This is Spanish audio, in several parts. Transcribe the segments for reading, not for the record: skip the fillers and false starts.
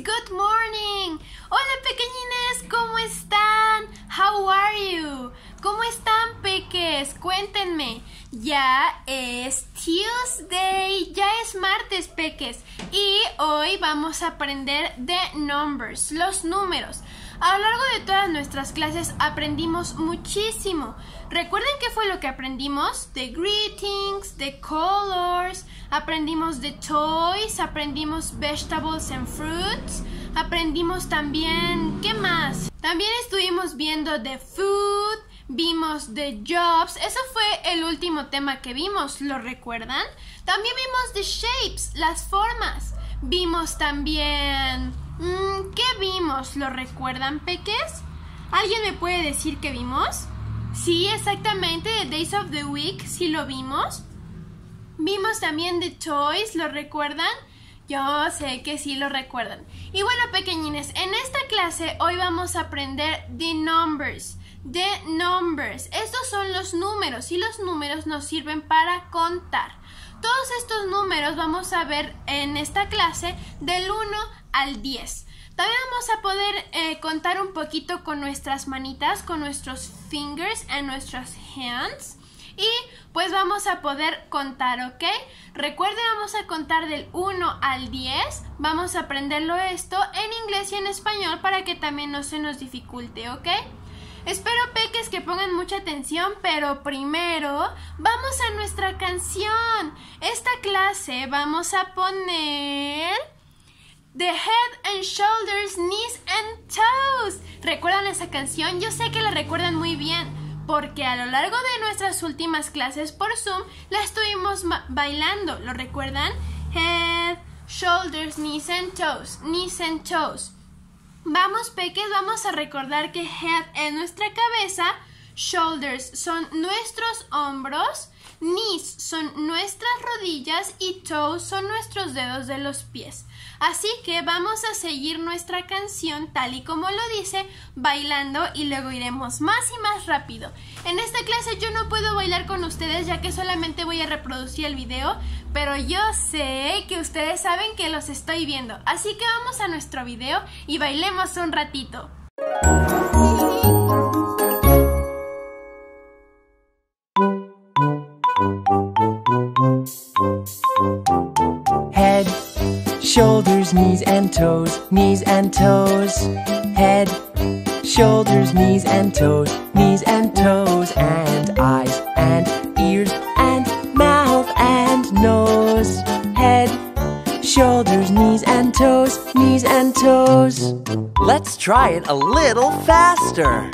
Good morning. Hola pequeñines, ¿cómo están? How are you? ¿Cómo están, peques? Cuéntenme. Ya es Tuesday, ya es martes, peques. Y hoy vamos a aprender de numbers, los números. A lo largo de todas nuestras clases aprendimos muchísimo. ¿Recuerden qué fue lo que aprendimos? The greetings, the colors, aprendimos the toys, aprendimos vegetables and fruits, aprendimos también, ¿qué más? También estuvimos viendo the food, vimos the jobs, eso fue el último tema que vimos, ¿lo recuerdan? También vimos the shapes, las formas, vimos también... ¿qué vimos? ¿Lo recuerdan, peques? ¿Alguien me puede decir qué vimos? Sí, exactamente, the days of the week, sí lo vimos. Vimos también the toys, ¿lo recuerdan? Yo sé que sí lo recuerdan. Y bueno, pequeñines, en esta clase hoy vamos a aprender the numbers. The numbers. Estos son los números y los números nos sirven para contar. Todos estos números vamos a ver en esta clase del 1 al 10. También vamos a poder contar un poquito con nuestras manitas, con nuestros fingers and nuestras hands. Y pues vamos a poder contar, ¿ok? Recuerden, vamos a contar del 1 al 10. Vamos a aprenderlo esto en inglés y en español para que también no se nos dificulte, ¿ok? Espero, peques, que pongan mucha atención, pero primero vamos a nuestra canción. Esta clase vamos a poner The Head and Shoulders, Knees and Toes. ¿Recuerdan esa canción? Yo sé que la recuerdan muy bien, porque a lo largo de nuestras últimas clases por Zoom la estuvimos bailando. ¿Lo recuerdan? Head, shoulders, knees and toes, knees and toes. Vamos, peques, vamos a recordar que head es nuestra cabeza, shoulders son nuestros hombros, knees son nuestras rodillas y toes son nuestros dedos de los pies. Así que vamos a seguir nuestra canción tal y como lo dice, bailando, y luego iremos más y más rápido. En esta clase yo no puedo bailar con ustedes ya que solamente voy a reproducir el video, pero yo sé que ustedes saben que los estoy viendo. Así que vamos a nuestro video y bailemos un ratito. Head, shoulders, knees and toes, knees and toes. Head, shoulders, knees and toes, knees and toes. And eyes and ears and mouth and nose. Head, shoulders, knees and toes, knees and toes. Let's try it a little faster.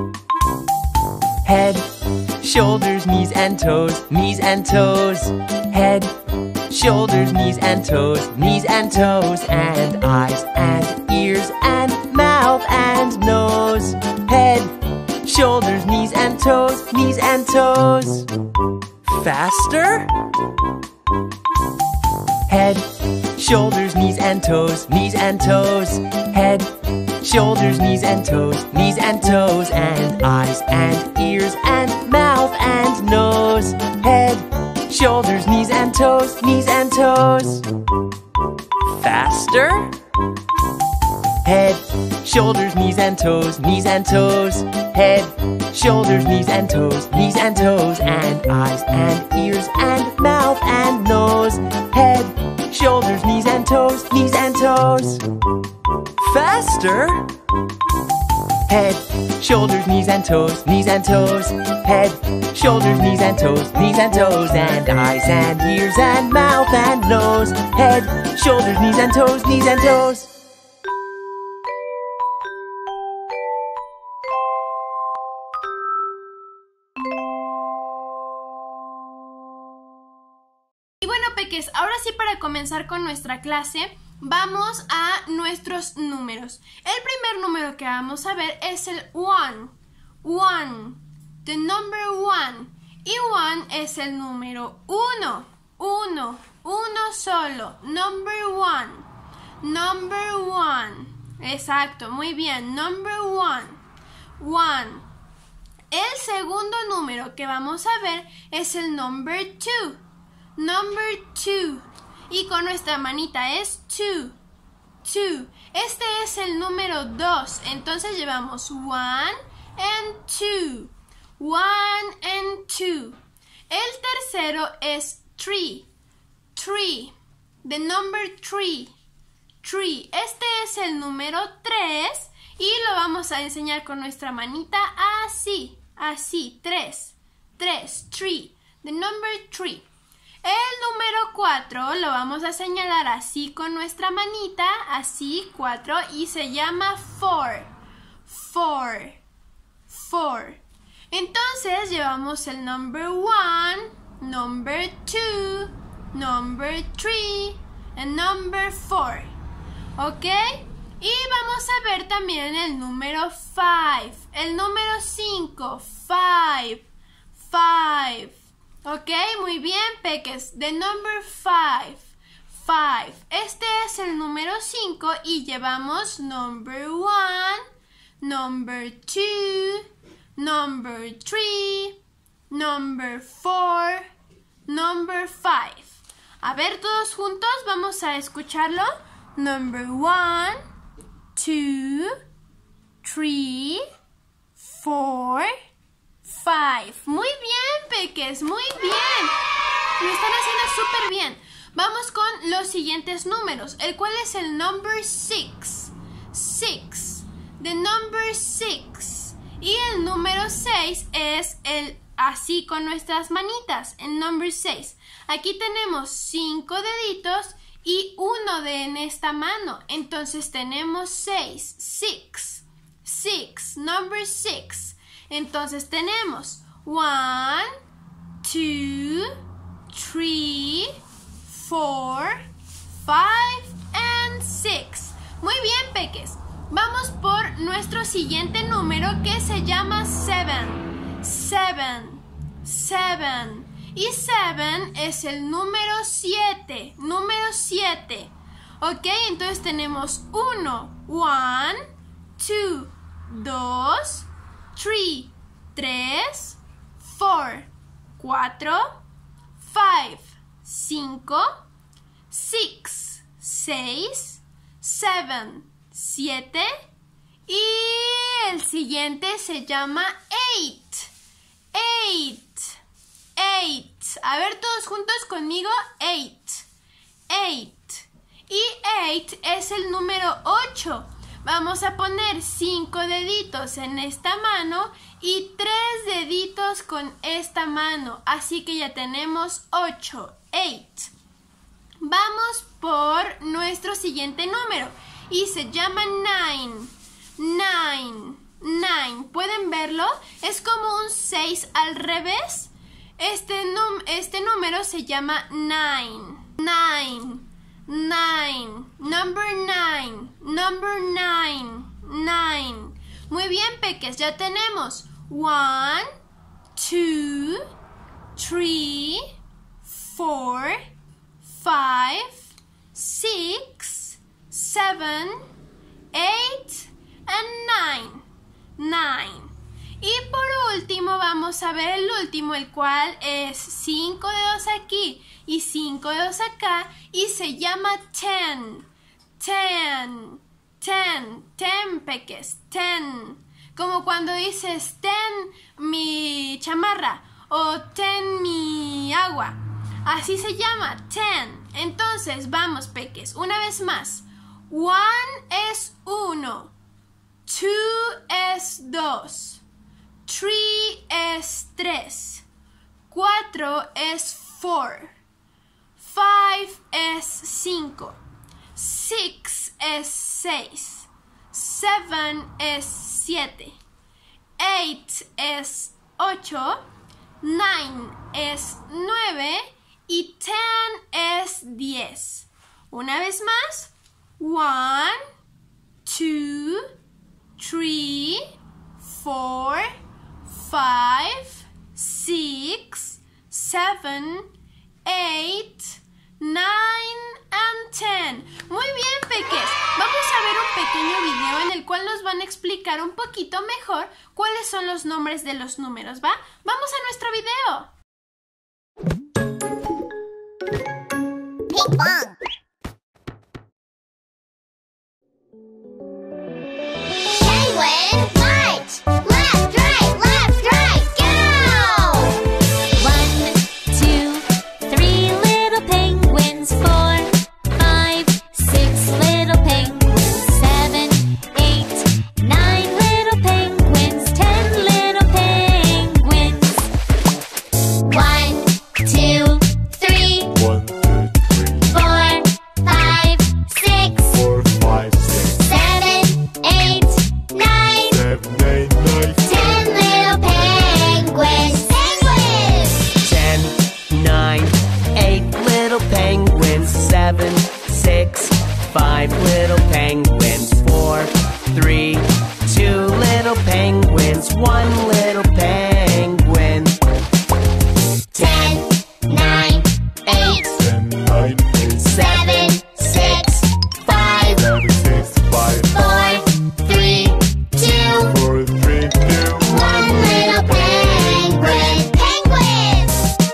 Head, shoulders, knees and toes, knees and toes. Head, shoulders, knees and toes, knees and toes. And eyes and ears and mouth and nose. Head, shoulders, knees and toes, knees and toes. Faster? Head, shoulders, knees and toes, knees and toes. Head, shoulders, knees and toes, knees and toes. And eyes and ears and mouth and nose. Head, shoulders, knees and toes, knees and toes. Faster? Head, shoulders, knees and toes, knees and toes. Head, shoulders, knees and toes, knees and toes. And eyes and ears and mouth and nose. Head, shoulders, knees and toes, knees and toes. Faster? Head, shoulders, knees and toes, knees and toes. Head, shoulders, knees and toes, knees and toes. And eyes and ears and mouth and nose. Head, shoulders, knees and toes, knees and toes. Y bueno, peques, ahora sí, para comenzar con nuestra clase, vamos a nuestros números. El primer número que vamos a ver es el 1. 1. The number 1. Y 1 es el número 1. 1. Uno solo. Number 1. Number 1. Exacto, muy bien. Number 1. 1. El segundo número que vamos a ver es el number 2. Number 2. Y con nuestra manita es 2. 2. Este es el número 2. Entonces llevamos 1 and 2. 1 and 2. El tercero es 3. 3. The number 3. 3. Este es el número 3 y lo vamos a enseñar con nuestra manita así. Así. 3. 3. 3. The number 3. El número 4 lo vamos a señalar así con nuestra manita, así, 4, y se llama 4. 4. 4. Entonces llevamos el number 1, number 2, number 3, and number 4. ¿Ok? Y vamos a ver también el número 5, el número 5, 5, 5. Ok, muy bien, peques. The number 5. 5. Este es el número 5 y llevamos number 1, number 2, number 3, number 4, number 5. A ver, todos juntos vamos a escucharlo. Number 1, 2, 3, 4, 5. Muy bien, peques, muy bien. Lo están haciendo súper bien. Vamos con los siguientes números, el cual es el number 6. 6. The number 6. Y el número 6 es el así con nuestras manitas, el number 6. Aquí tenemos 5 deditos y 1 en esta mano. Entonces tenemos 6. 6. 6. Number 6. Entonces tenemos 1, 2, 3, 4, 5 and 6. Muy bien, peques. Vamos por nuestro siguiente número que se llama 7. 7. 7. Y 7 es el número 7. Número 7. Ok, entonces tenemos 1, 2, 2, 3, 4, 5, 6, 7, 7 y el siguiente se llama 8. 8. A ver todos juntos conmigo. 8. Y 8 es el número 8. Vamos a poner 5 deditos en esta mano y 3 deditos con esta mano. Así que ya tenemos 8. 8. Vamos por nuestro siguiente número y se llama 9. 9. ¿Pueden verlo? Es como un 6 al revés. Este número se llama 9. 9. 9. Number 9. Number 9. 9. Muy bien, peques, ya tenemos 1, 2, 3, 4, 5, 6, 7, 8 and 9. Y por último vamos a ver el último, el cual es 5 dedos aquí y 5 dedos acá y se llama 10. 10, peques, 10. Como cuando dices 10 mi chamarra o 10 mi agua. Así se llama, 10. Entonces, vamos, peques, una vez más. 1 es 1. 2 es 2. 3 es 3. 4 es 4. 5 es 5. 6 es 6. 7 es 7. 8 es 8. 9 es 9. Y 10 es 10. Una vez más. 1, 2, 3, 4, 5, 6, 7, 8, 9 and 10. Muy bien, peques. Vamos a ver un pequeño video en el cual nos van a explicar un poquito mejor cuáles son los nombres de los números, ¿va? Vamos a nuestro video. Ping pong. 5 little penguins. 4, 3, 2 little penguins. 1 little penguin. 10, 9, 8, 7, 6, 5, 4, 3, 2, 1 little penguin. Penguins!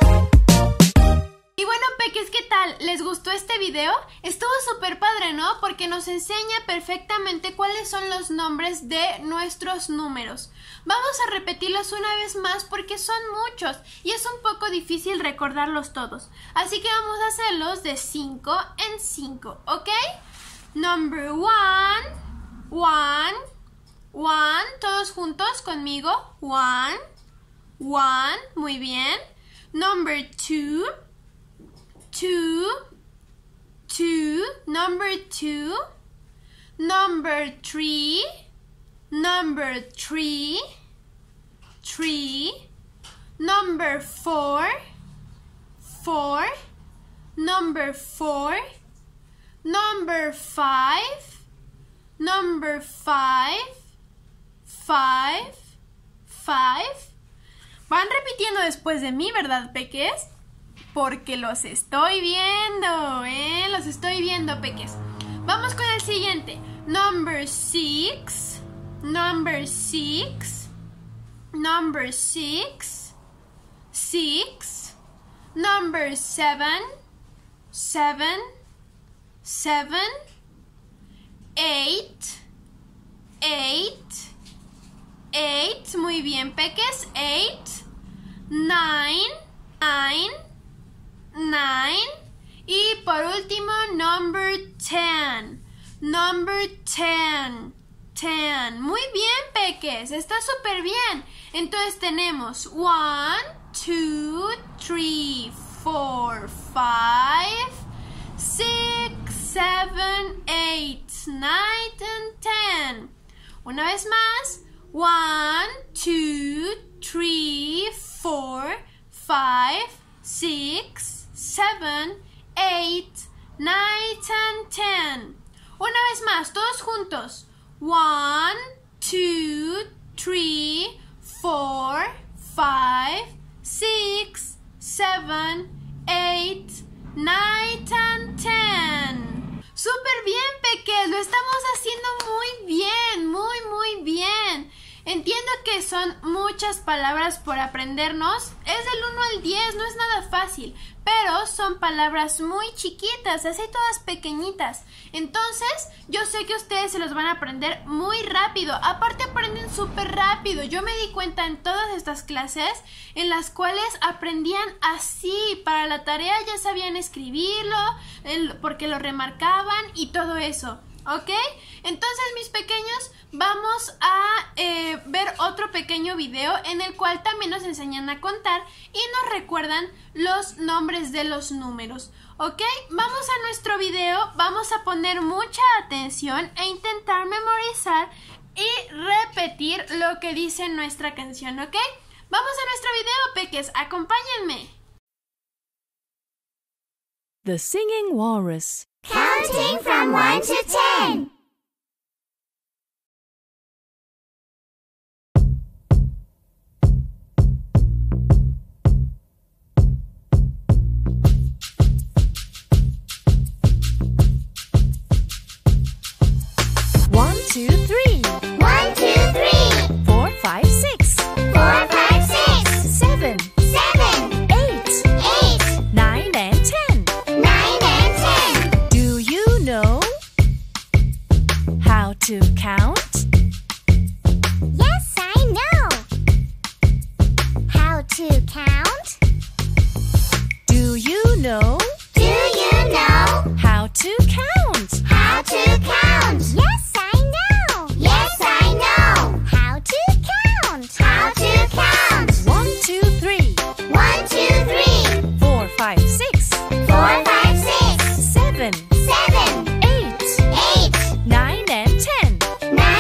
Y bueno, peques, ¿qué tal? ¿Les gustó este video? Estuvo súper padre, ¿no? Porque nos enseña perfectamente cuáles son los nombres de nuestros números. Vamos a repetirlos una vez más porque son muchos y es un poco difícil recordarlos todos. Así que vamos a hacerlos de 5 en 5, ¿ok? Number 1, 1, 1, todos juntos conmigo. 1, 1, muy bien. Number 2, 2, 2, number 2. Number 3, number 3, 3. Number 4, 4. Number 4. Number 5, number 5, 5, 5. Van repitiendo después de mí, ¿verdad, peques? Porque los estoy viendo, los estoy viendo, peques. Vamos con el siguiente. Number 6, number 6, number 6, 6. Number 7, 7, 7. 8, 8, 8. Muy bien, peques. 8. 9, 9, 9. Y por último, number 10. Number 10. 10. Muy bien, peques. Está súper bien. Entonces tenemos 1, 2, 3, 4, 5, 6, 7, 8, 9, and 10. Una vez más. 1, 2, 3, 4, 5, 6, 7, 8, 9, and 10. Una vez más, todos juntos. 1, 2, 3, 4, 5, 6, 7, 8, 9, and 10. ¡Súper bien, peques! Lo estamos haciendo muy bien, muy bien. Entiendo que son muchas palabras por aprendernos. Es del 1 al 10, no es nada fácil. Pero son palabras muy chiquitas, así todas pequeñitas. Entonces, yo sé que ustedes se los van a aprender muy rápido. Aparte, aprenden súper rápido. Yo me di cuenta en todas estas clases en las cuales aprendían así. Para la tarea ya sabían escribirlo, porque lo remarcaban y todo eso. ¿Ok? Entonces, mis pequeños, vamos a ver otro pequeño video en el cual también nos enseñan a contar y nos recuerdan los nombres de los números. ¿Ok? Vamos a nuestro video, vamos a poner mucha atención e intentar memorizar y repetir lo que dice nuestra canción, ¿ok? Vamos a nuestro video, peques, acompáñenme. The Singing Walrus. Counting from 1 to 10. To count? Yes, I know. How to count? Do you know? Do you know? How to count? How to count? Yes, I know. Yes, I know. How to count? How to count? 1, 2, 3. 1, 2, 3. 4, 5, 6. 4, 5, 6. 7. 7. 8. 8. 9 and 10. 9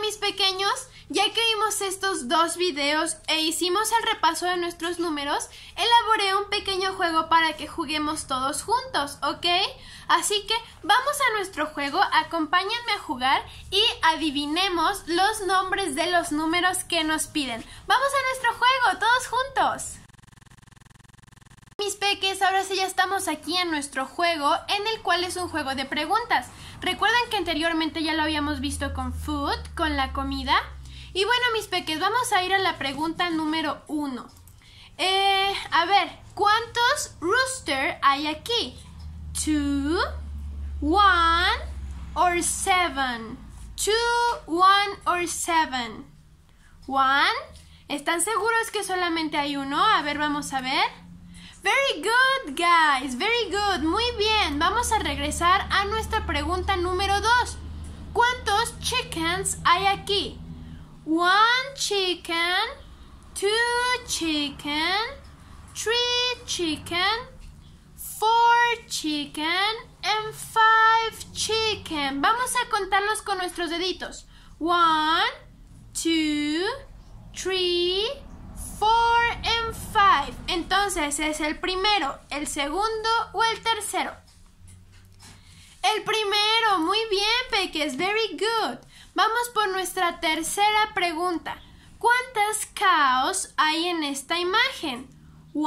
mis pequeños, ya que vimos estos dos videos e hicimos el repaso de nuestros números, elaboré un pequeño juego para que juguemos todos juntos, ¿ok? Así que vamos a nuestro juego, acompáñenme a jugar y adivinemos los nombres de los números que nos piden. ¡Vamos a nuestro juego, todos juntos! Mis peques, ahora sí ya estamos aquí en nuestro juego, en el cual es un juego de preguntas. Recuerdan que anteriormente ya lo habíamos visto con food, con la comida. Y bueno, mis peques, vamos a ir a la pregunta número 1. A ver, ¿cuántos rooster hay aquí? 2, 1 or 7? 2, 1 or 7? 1. ¿Están seguros que solamente hay uno? A ver, vamos a ver. Very good, guys. Very good. Muy bien. Vamos a regresar a nuestra pregunta número 2. ¿Cuántos chickens hay aquí? 1 chicken, 2 chicken, 3 chicken, 4 chicken, and 5 chicken. Vamos a contarlos con nuestros deditos. 1, 2, 3, 4 and 5. Entonces, ¿es el primero, el segundo o el tercero? El primero. Muy bien, peques. Very good. Vamos por nuestra tercera pregunta. ¿Cuántas cows hay en esta imagen? 1,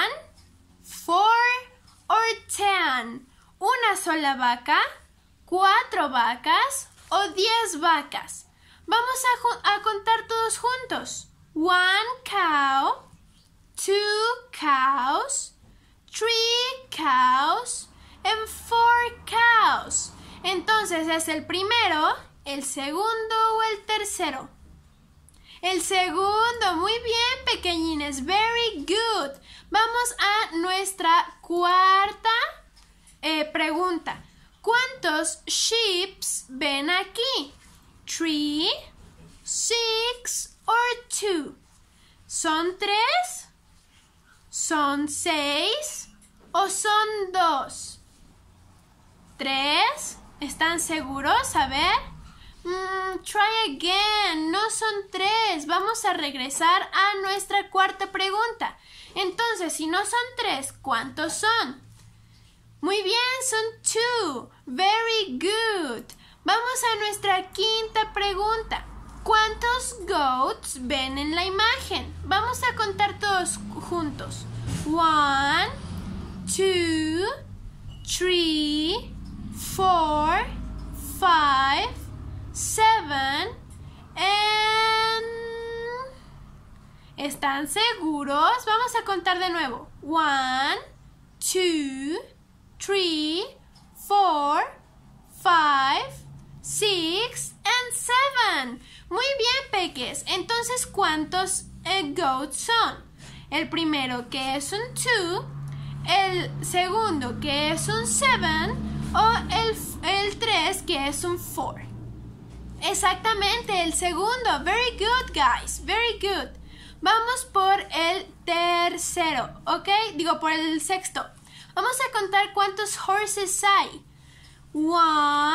4 or 10. ¿Una sola vaca? 4 vacas o 10 vacas? Vamos a contar todos juntos. 1 cow, 2 cows, 3 cows, and 4 cows. Entonces, ¿es el primero, el segundo o el tercero? El segundo. Muy bien, pequeñines. Very good. Vamos a nuestra cuarta pregunta. ¿Cuántos sheeps ven aquí? 3, 6 or 2? ¿Son 3? ¿Son 6? ¿O son 2? 3. ¿Están seguros? A ver. Try again. No son 3. Vamos a regresar a nuestra cuarta pregunta. Entonces, si no son 3, ¿cuántos son? Muy bien, son 2. Very good. Vamos a nuestra quinta pregunta. ¿Cuántos goats ven en la imagen? Vamos a contar todos juntos. 1, 2, 3, 4, 5, 7, and... ¿Están seguros? Vamos a contar de nuevo. 1, 2, 3, 4, 5, 6, and 7. Muy bien, peques. Entonces, ¿cuántos goats son? El primero, que es un 2, el segundo, que es un 7, o el 3, que es un 4. Exactamente, el segundo. Very good, guys. Very good. Vamos por el tercero, ¿ok? Digo, por el sexto. Vamos a contar cuántos horses hay. 1,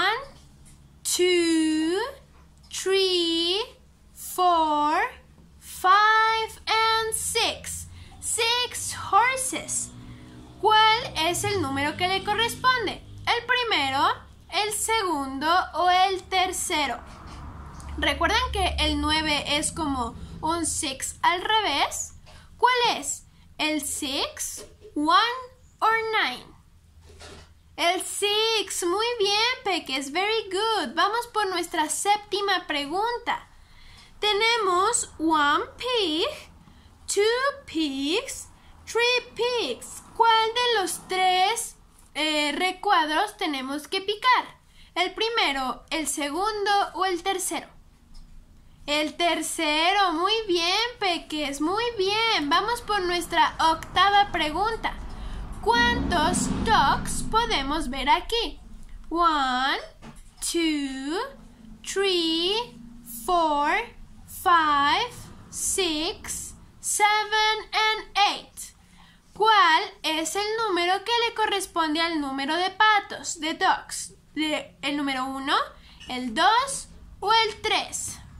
2, 3, 4, 5, and 6. 6 horses. ¿Cuál es el número que le corresponde? ¿El primero, el segundo o el tercero? ¿Recuerdan que el 9 es como un 6 al revés? ¿Cuál es? ¿El 6, 1 or 9? El 6. Muy bien, peques. Very good. Vamos por nuestra séptima pregunta. Tenemos 1 pig, 2 pigs, 3 pigs. ¿Cuál de los 3 recuadros tenemos que picar? ¿El primero, el segundo o el tercero? El tercero. Muy bien, peques. Muy bien. Vamos por nuestra octava pregunta. ¿Cuántos ducks podemos ver aquí? 1, 2, 3, 4, 5, 6, 7 and 8. ¿Cuál es el número que le corresponde al número de patos, de ducks? ¿El número 1, el 2 o el 3?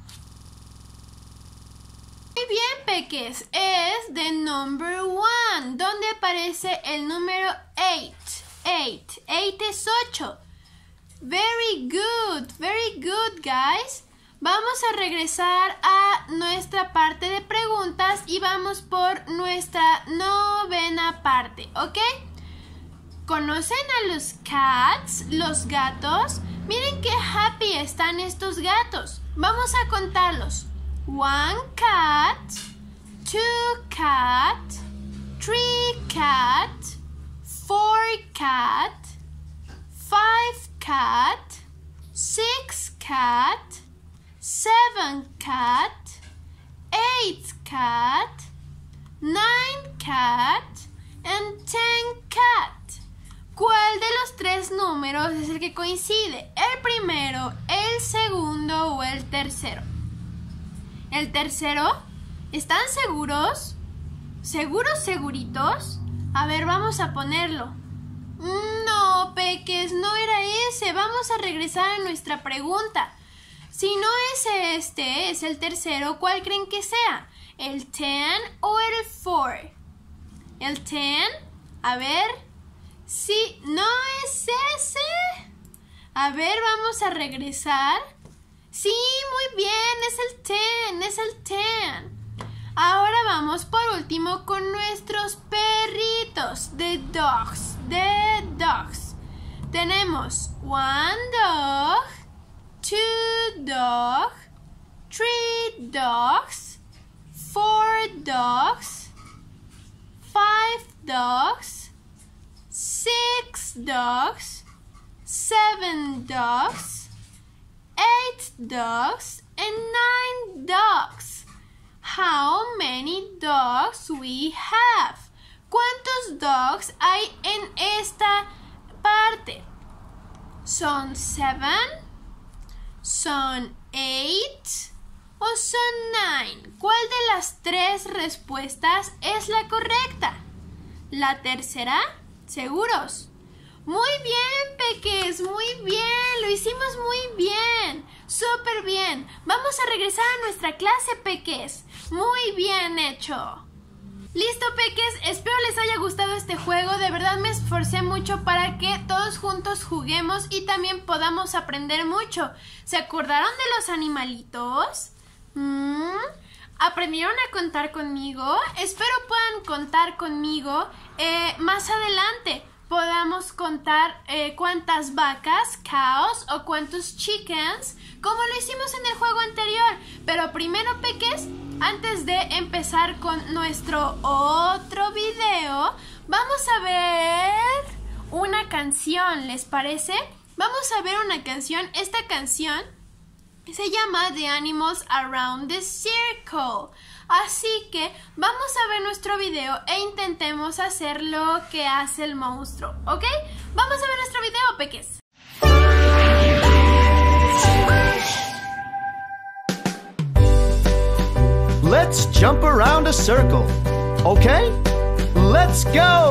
Muy bien, peques. Es the number 1, donde aparece el número 8. 8 es 8. Very good, guys. Vamos a regresar a nuestra parte de preguntas y vamos por nuestra 9ª parte, ¿ok? ¿Conocen a los cats, los gatos? Miren qué happy están estos gatos. Vamos a contarlos. 1 cat, 2 cat, 3 cat, 4 cat, 5 cat, 6 cat, 7 cat, 8 cat, 9 cat, and 10 cat. ¿Cuál de los 3 números es el que coincide? ¿El primero, el segundo o el tercero? ¿El tercero? ¿Están seguros? ¿Seguros, seguritos? A ver, vamos a ponerlo. No, peques, no era ese. Vamos a regresar a nuestra pregunta. Si no es este, es el tercero, ¿cuál creen que sea? ¿El 10 o el 4? ¿El 10? A ver. Sí, no es ese. A ver, vamos a regresar. Sí, muy bien, es el 10. Ahora vamos por último con nuestros perritos, the dogs. Tenemos 1 dog, 2 dog, 3 dogs, 4 dogs, 5 dogs, 6 dogs, 7 dogs, 8 dogs, and 9 dogs. How many dogs we have? ¿Cuántos dogs hay en esta parte? ¿Son 7? ¿Son 8? ¿O son 9? ¿Cuál de las 3 respuestas es la correcta? ¿La tercera? ¿Seguros? Muy bien, peques, muy bien, lo hicimos muy bien, súper bien. Vamos a regresar a nuestra clase, peques. Muy bien hecho. Listo, peques, espero les haya gustado este juego. De verdad me esforcé mucho para que todos juntos juguemos y también podamos aprender mucho. ¿Se acordaron de los animalitos? ¿Aprendieron a contar conmigo? Espero puedan contar conmigo más adelante. Podamos contar cuántas vacas, cows o cuántos chickens, como lo hicimos en el juego anterior. Pero primero, peques, antes de empezar con nuestro otro video, vamos a ver una canción, ¿les parece? Vamos a ver una canción. Esta canción se llama The Animals Around the Circle. Así que vamos a ver nuestro video e intentemos hacer lo que hace el monstruo, ¿ok? Vamos a ver nuestro video, peques. Let's jump around a circle, okay? Let's go!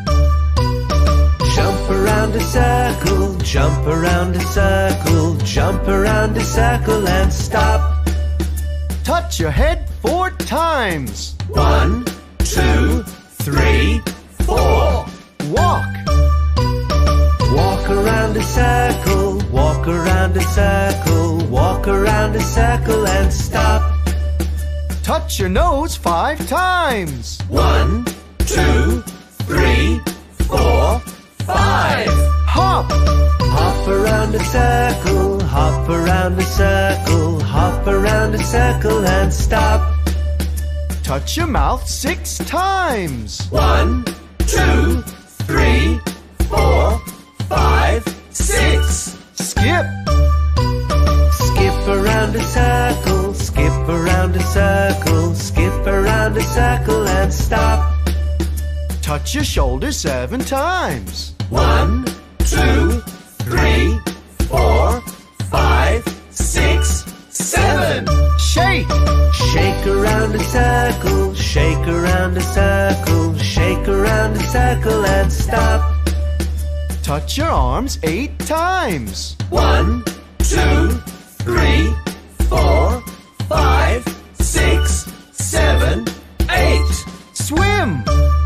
Jump around a circle, jump around a circle, jump around a circle and stop. Touch your head 4 times. 1, 2, 3, 4. Walk. Walk around a circle, walk around a circle, walk around a circle and stop. Touch your nose 5 times. 1, 2, 3, 4, 5. Hop. Hop around a circle, hop around a circle, hop around a circle and stop. Touch your mouth 6 times. 1, 2, 3, 4, 5, 6. Skip. Skip around a circle, skip around a circle, skip around a circle and stop. Touch your shoulders 7 times. 1, 2, 3, 4, 5, 6, 7. Shake. Shake around a circle, shake around a circle, shake around a circle and stop. Touch your arms 8 times. 1, 2, 3, 4, 5, 6, 7, 8. Swim!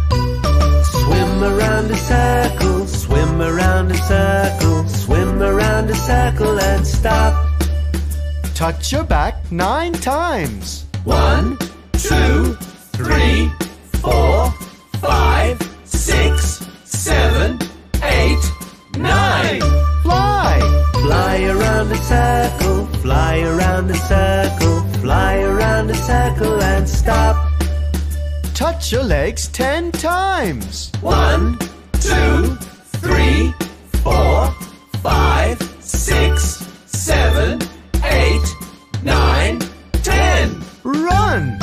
Swim around a circle, swim around a circle, swim around a circle and stop. Touch your back 9 times. 1, 2, 3, 4, 5, 6, 7, 8, 9. Fly! Fly around a circle, fly around a circle, fly around a circle and stop. Touch your legs 10 times. 1, 2, 3, 4, 5, 6, 7, 8, 9, 10. Run!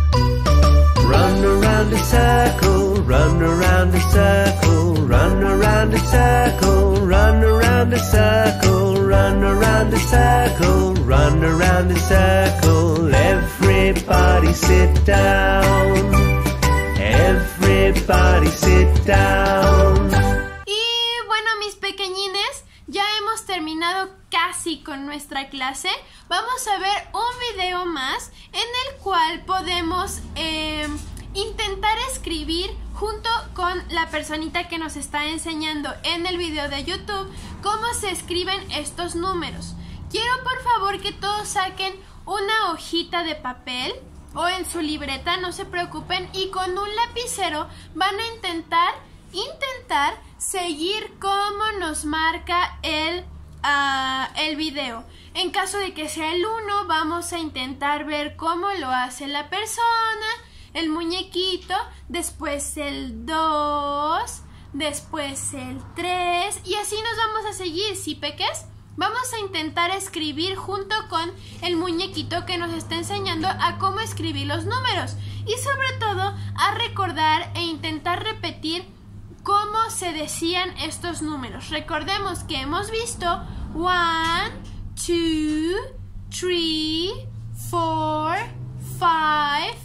Run around a circle, run around a circle, run around a circle, run around a circle, run around a circle, run around a circle. Everybody sit down. Everybody sit down. Y bueno, mis pequeñines, ya hemos terminado casi con nuestra clase. Vamos a ver un video más en el cual podemos intentar escribir junto con la personita que nos está enseñando en el video de YouTube cómo se escriben estos números. Quiero por favor que todos saquen una hojita de papel o en su libreta, no se preocupen, y con un lapicero van a intentar seguir cómo nos marca el video. En caso de que sea el 1, vamos a intentar ver cómo lo hace la persona, el muñequito, después el 2, después el 3, y así nos vamos a seguir, ¿sí, peques? Vamos a intentar escribir junto con el muñequito que nos está enseñando a cómo escribir los números y sobre todo a recordar e intentar repetir cómo se decían estos números. Recordemos que hemos visto 1, 2, 3, 4, 5,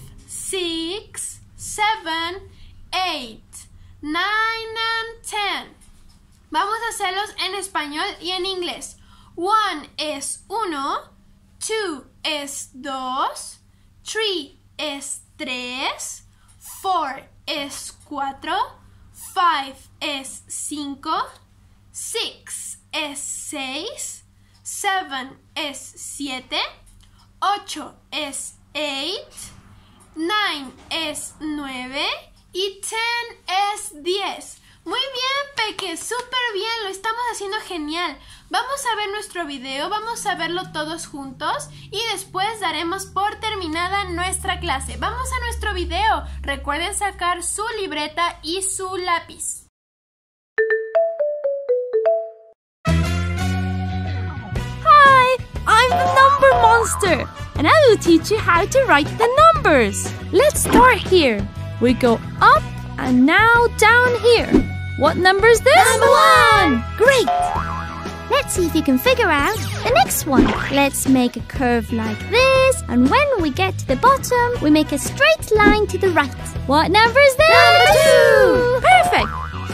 6, 7, 8, 9 and 10. Vamos a hacerlos en español y en inglés. 1 es 1, 2 es 2, 3 es 3, 4 es 4, 5 es 5, 6 es 6, 7 es 7, 8 es 8, 9 es 9 y 10 es 10. Muy bien, peques, súper bien, lo estamos haciendo genial. Vamos a ver nuestro video, vamos a verlo todos juntos y después daremos por terminada nuestra clase. Vamos a nuestro video. Recuerden sacar su libreta y su lápiz. Hi, I'm the number monster, and I will teach you how to write the numbers. Let's start here. We go up and now down here. What number is this? Number 1! Great! Let's see if you can figure out the next one. Let's make a curve like this, and when we get to the bottom, we make a straight line to the right. What number is this? Number 2! Perfect!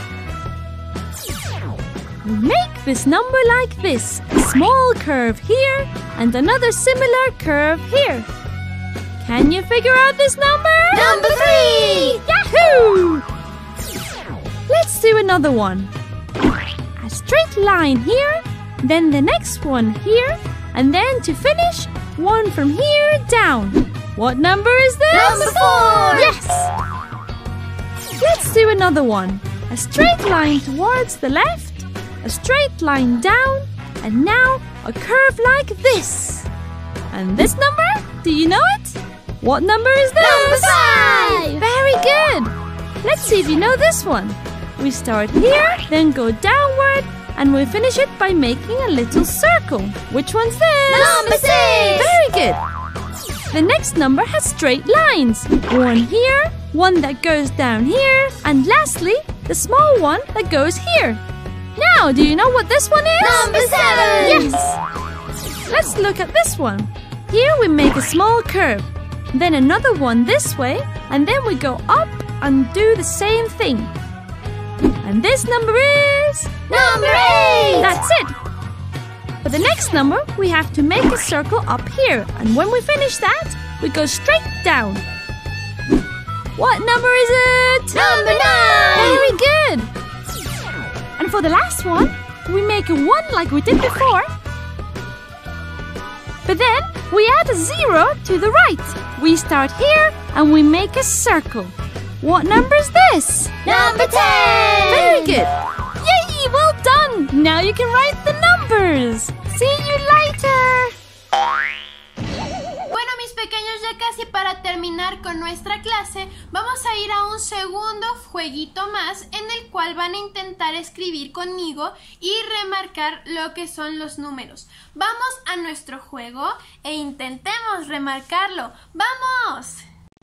We make this number like this. A small curve here and another similar curve here. Can you figure out this number? Number 3! Yahoo! Let's do another one. A straight line here, then the next one here, and then to finish, one from here down. What number is this? Number 4! Yes! Let's do another one. A straight line towards the left, a straight line down, and now a curve like this. And this number, do you know it? What number is this? Number 5! Very good! Let's see if you know this one. We start here, then go downward, and we finish it by making a little circle. Which one's this? Number 6! Very good! The next number has straight lines. One here, one that goes down here, and lastly, the small one that goes here. Now, do you know what this one is? Number 7! Yes! Let's look at this one. Here we make a small curve, then another one this way, and then we go up and do the same thing. And this number is... Number 8! That's it! For the next number, we have to make a circle up here. And when we finish that, we go straight down. What number is it? Number 9. Very good. And for the last one, we make a 1 like we did before. But then we add a 0 to the right. We start here and we make a circle. What number is this? Number 10. Very good. Yay, well done. Now you can write the numbers. See you later. Bueno, mis pequeños, ya casi para terminar con nuestra clase, vamos a ir a un segundo jueguito más en el cual van a intentar escribir conmigo y remarcar lo que son los números. Vamos a nuestro juego e intentemos remarcarlo. ¡Vamos!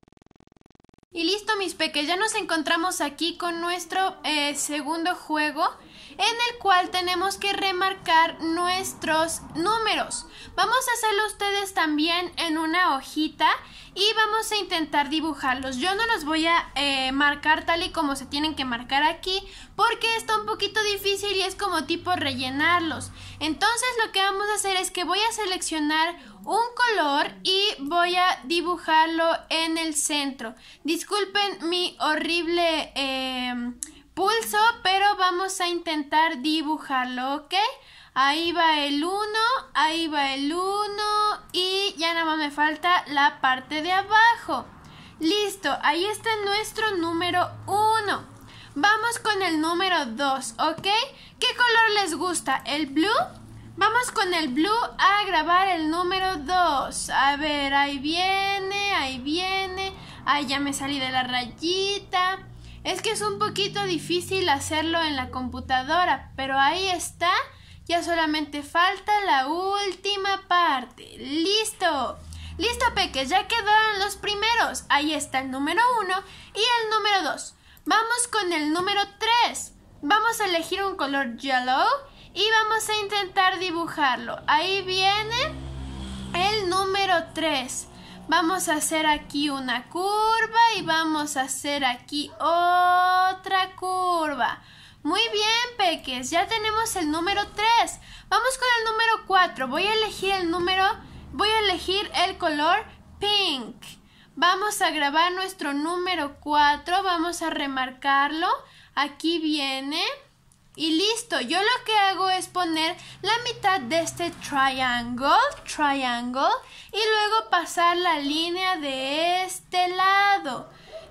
Y listo, mis peques, ya nos encontramos aquí con nuestro segundo juego en el cual tenemos que remarcar nuestros números. Vamos a hacerlo ustedes también en una hojita y vamos a intentar dibujarlos. Yo no los voy a marcar tal y como se tienen que marcar aquí porque está un poquito difícil y es como tipo rellenarlos. Entonces lo que vamos a hacer es que voy a seleccionar un color y voy a dibujarlo en el centro. Disculpen mi horrible pulso, pero vamos a intentar dibujarlo, ¿ok? Ahí va el 1, ahí va el 1 y ya nada más me falta la parte de abajo. Listo, ahí está nuestro número 1. Vamos con el número 2, ¿ok? ¿Qué color les gusta? ¿El blue? Vamos con el blue a grabar el número 2. A ver, ahí viene, ahí viene. Ay, ya me salí de la rayita. Es que es un poquito difícil hacerlo en la computadora, pero ahí está. Ya solamente falta la última parte. ¡Listo! ¡Listo, peques! Ya quedaron los primeros. Ahí está el número 1 y el número 2. Vamos con el número 3. Vamos a elegir un color yellow y vamos a intentar dibujarlo. Ahí viene el número 3. Vamos a hacer aquí una curva y vamos a hacer aquí otra curva. Muy bien, peques, ya tenemos el número 3. Vamos con el número 4. Voy a elegir el color pink. Vamos a grabar nuestro número 4. Vamos a remarcarlo. Aquí viene. Y listo. Yo lo que hago es poner la mitad de este triangle. Y luego pasar la línea de este lado.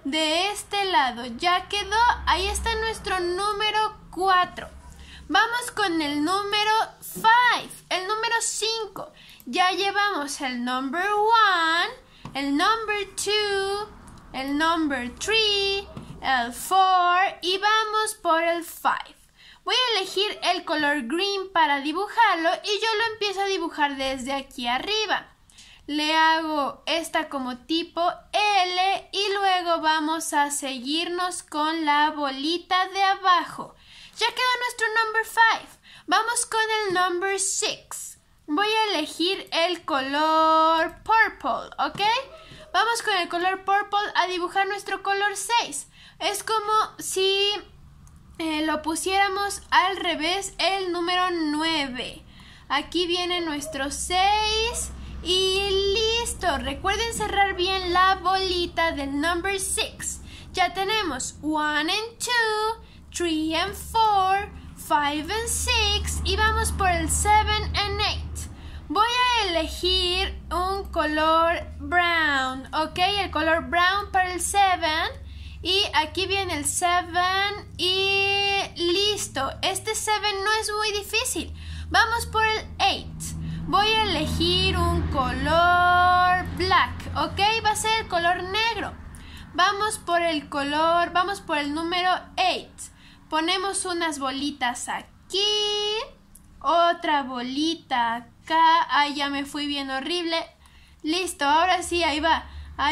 Ya quedó. Ahí está nuestro número 4. Vamos con el número 5. El número 5. Ya llevamos el number 1, el number 2, el number 3, el 4 y vamos por el 5. Voy a elegir el color green para dibujarlo y yo lo empiezo a dibujar desde aquí arriba. Le hago esta como tipo L y luego vamos a seguirnos con la bolita de abajo. Ya quedó nuestro number 5. Vamos con el number 6. Voy a elegir el color purple, ¿ok? Vamos con el color purple a dibujar nuestro color 6. Es como si lo pusiéramos al revés, el número 9. Aquí viene nuestro 6. Y listo, recuerden cerrar bien la bolita del number 6. Ya tenemos 1 and 2, 3 and 4, 5 and 6 y vamos por el 7 and 8. Voy a elegir un color brown, ¿ok? El color brown para el 7 y aquí viene el 7 y listo. Este 7 no es muy difícil. Vamos por el 8. Voy a elegir un color black, ¿ok? Va a ser el color negro. Vamos por el número 8. Ponemos unas bolitas aquí, otra bolita acá. Ay, ya me fui bien horrible. Listo, ahora sí, ahí va.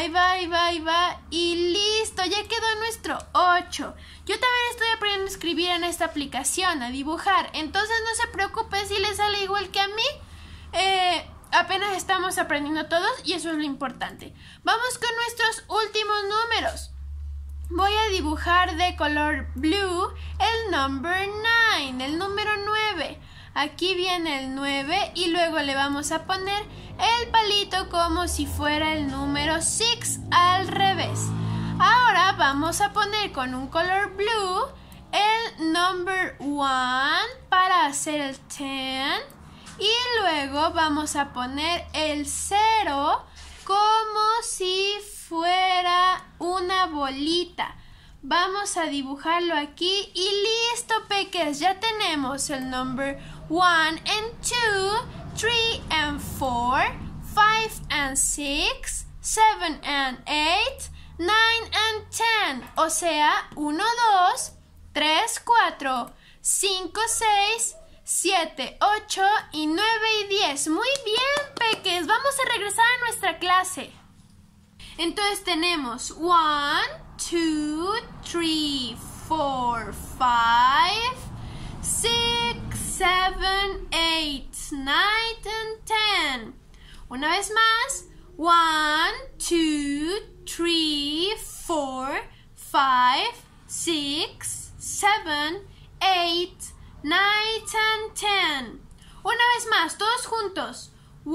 Y listo, ya quedó nuestro 8. Yo también estoy aprendiendo a escribir en esta aplicación, a dibujar. Entonces no se preocupen si les sale igual que a mí. Apenas estamos aprendiendo todos y eso es lo importante. Vamos con nuestros últimos números. Voy a dibujar de color blue el number 9, el número 9. Aquí viene el 9 y luego le vamos a poner el palito como si fuera el número 6 al revés. Ahora vamos a poner con un color blue el number 1 para hacer el 10 y luego vamos a poner el 0 como si fuera una bolita. Vamos a dibujarlo aquí y listo, peques. Ya tenemos el number 1 and 2, 3 and 4, 5 and 6, 7 and 8, 9 and 10. O sea, 1, 2, 3, 4, 5, 6, 7, 8 y 9 y 10. Muy bien, peques. Vamos a regresar a nuestra clase. Entonces tenemos 1, 2, 3, 4, 5, 6, 7, 8, 9 and 10. Una vez más. 1, 2, 3, 4, 5, 6, 7, 8, 9 and 10. Una vez más, todos juntos. 1,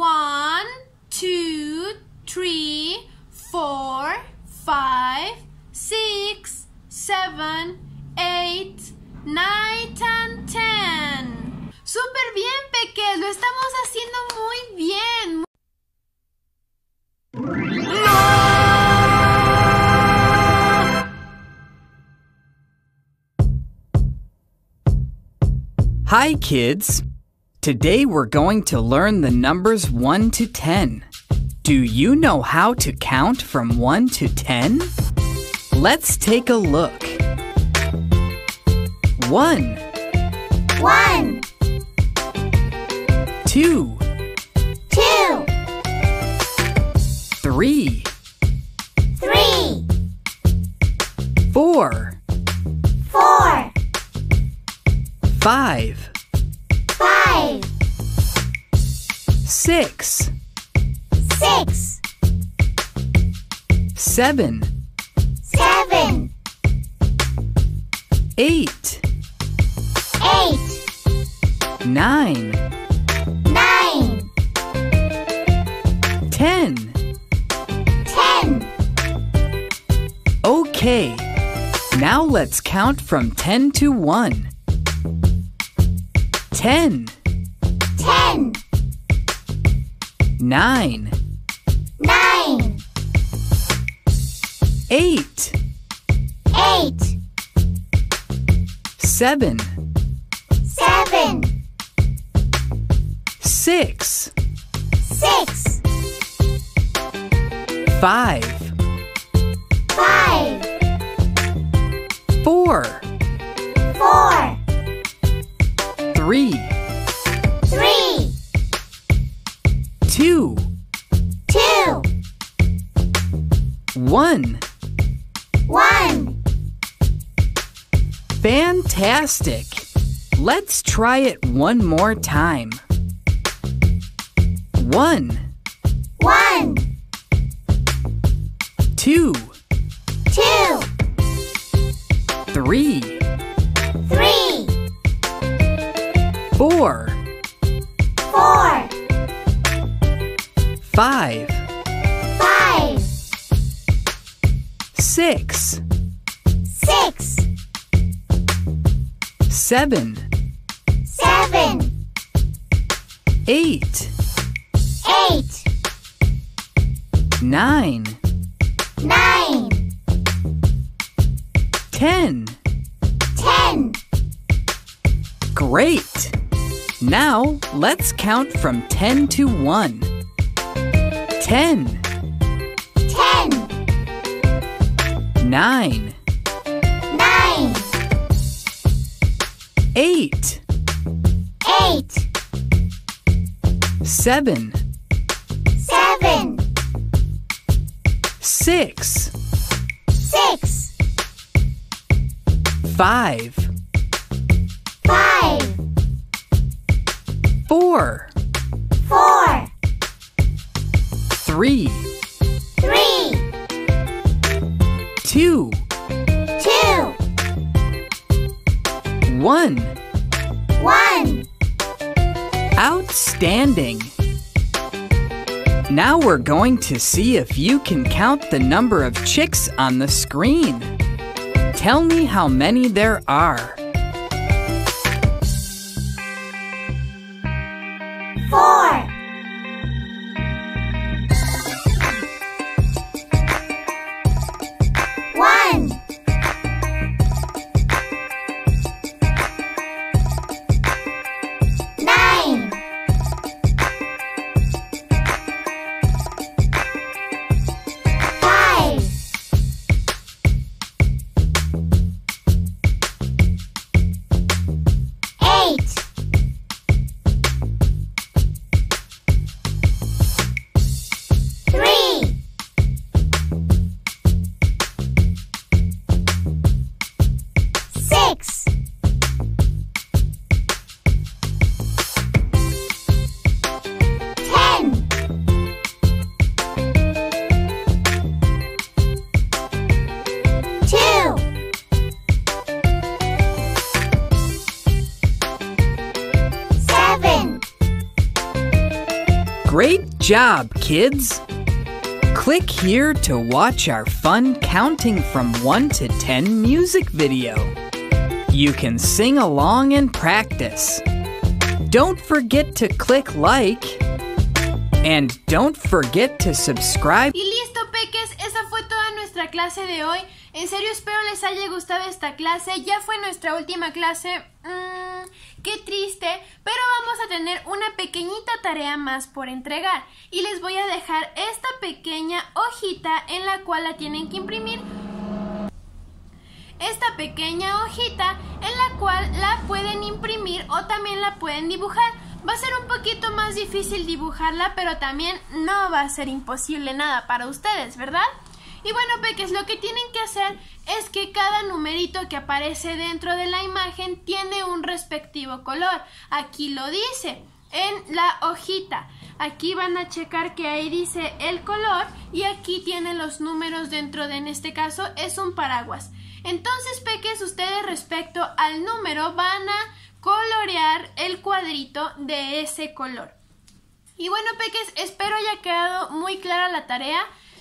2, 3, 4, 5, 6, 7, 8, 9 and 10. ¡Súper bien, peques! Lo estamos haciendo muy bien. Hi, kids. Today we're going to learn the numbers 1 to 10. Do you know how to count from 1 to 10? Let's take a look. 1, 1, 2, 2, 3, 3, 4, 4, 5, 5, 6, 6, 7, 7, 8, 8, 9, 9, 10. 10. Okay, now let's count from 10 to 1. 10, 10, 9, 9, 8, 8, 7, 7, 6, 6, 5, 5, 4, 4, 3, 3, 2, 2, 1. 1. Fantastic! Let's try it one more time. 1, 1, 2, 2, 3, 3, 4, 4, 5, 5, 6, 6, 7, 7, 8, 8, 9, 9, 10. 10. Great! Now let's count from 10 to 1. 10, 10, 9, 9, 8, 8, 7, 7, 6, 6, 5, 5, 4, 4, 3, 3, 2, 2, 1. 1. Outstanding! Now we're going to see if you can count the number of chicks on the screen. Tell me how many there are. 4. 1. 9. 5. 8. 3. 6. 10. 2. 7. Great job, kids! Click here to watch our fun counting from 1 to 10 music video. You can sing along and practice. Don't forget to click like. And don't forget to subscribe. Y listo, peques, esa fue toda nuestra clase de hoy. En serio, espero les haya gustado esta clase. Ya fue nuestra última clase. Qué triste, pero vamos a tener una pequeñita tarea más por entregar. Y les voy a dejar esta pequeña hojita en la cual la tienen que imprimir. Esta pequeña hojita en la cual la pueden imprimir o también la pueden dibujar. Va a ser un poquito más difícil dibujarla, pero también no va a ser imposible nada para ustedes, ¿verdad? Y bueno, peques, lo que tienen que hacer es que cada numerito que aparece dentro de la imagen tiene un respectivo color. Aquí lo dice en la hojita. Aquí van a checar que ahí dice el color y aquí tienen los números dentro de, en este caso, es un paraguas. Entonces, peques, ustedes respecto al número van a colorear el cuadrito de ese color. Y bueno, peques, espero haya quedado muy clara la tarea.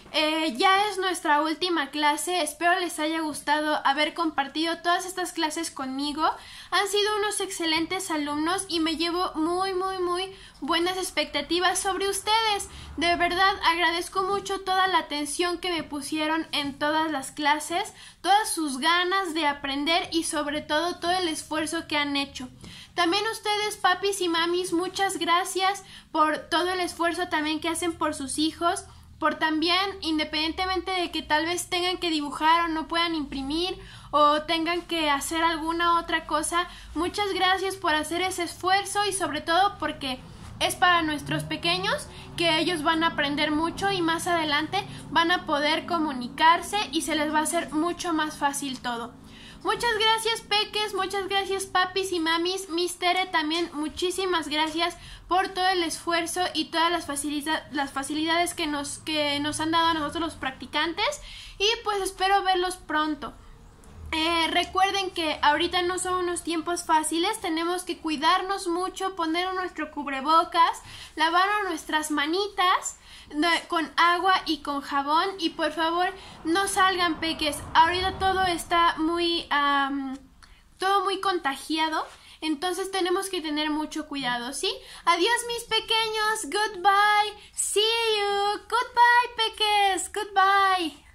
Ya es nuestra última clase, espero les haya gustado haber compartido todas estas clases conmigo. Han sido unos excelentes alumnos y me llevo muy buenas expectativas sobre ustedes. De verdad agradezco mucho toda la atención que me pusieron en todas las clases, todas sus ganas de aprender y sobre todo el esfuerzo que han hecho. También ustedes, papis y mamis, muchas gracias por todo el esfuerzo también que hacen por sus hijos. Por también, independientemente de que tal vez tengan que dibujar o no puedan imprimir o tengan que hacer alguna otra cosa, muchas gracias por hacer ese esfuerzo y sobre todo porque es para nuestros pequeños que ellos van a aprender mucho y más adelante van a poder comunicarse y se les va a hacer mucho más fácil todo. Muchas gracias, peques, muchas gracias, papis y mamis. Miss Tere también, muchísimas gracias por todo el esfuerzo y todas las facilidades que nos han dado a nosotros los practicantes y pues espero verlos pronto. Recuerden que ahorita no son unos tiempos fáciles, tenemos que cuidarnos mucho, poner nuestro cubrebocas, lavar nuestras manitas con agua y con jabón y por favor no salgan, peques. Ahorita todo está muy contagiado, entonces tenemos que tener mucho cuidado, ¿sí? Adiós, mis pequeños, goodbye, see you, goodbye, peques, goodbye.